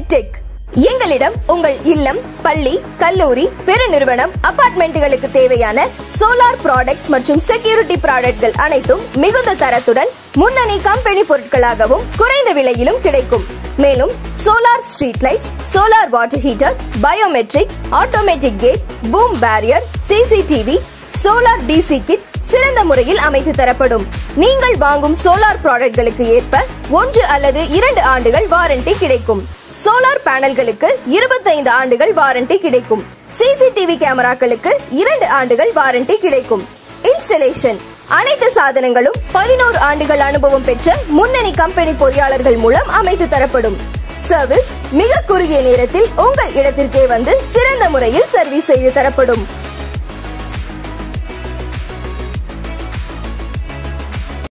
Tech. எங்களிடம் உங்கள் இல்லம், பள்ளி, கல்லூரி, பெருநிறுவனம், அபார்ட்மெண்ட்டுகளுக்கு தேவையான சோலார் ப்ராடக்ட்ஸ் மற்றும் செக்யூரிட்டி ப்ராடக்ட்கள் அனைத்தும் மிகுந்த தரத்துடன் முன்னணி கம்பெனி பொருட்களாகவும் குறைந்த விலையிலும் கிடைக்கும். மேலும் solar street lights, solar water heater, biometric, automatic gate, boom barrier, CCTV, solar DC kit சிறந்த முறையில் அமைத்து தரப்படும். நீங்கள் வாங்கும் சோலார் ப்ராடக்ட்களுக்கு ஏற்ப 1 அல்லது 2 ஆண்டுகள் வாரண்டி கிடைக்கும். சோலார் பேனல்களுக்கு 25 ஆண்டுகள் வாரண்டி கிடைக்கும். சிசிடிவி கேமராக்களுக்கு 2 ஆண்டுகள் வாரண்டி கிடைக்கும். இன்ஸ்டலேஷன் அனைத்து சாதனங்களும் 11 ஆண்டுகள் அனுபவம் பெற்ற முன்னணி கம்பெனி பொறியாளர்கள் மூலம் அமைத்து தரப்படும். சர்வீஸ் மிக குறுகிய நேரத்தில் உங்கள் இடத்திற்கே வந்து சிறந்த முறையில் சர்வீஸ் செய்து தரப்படும்.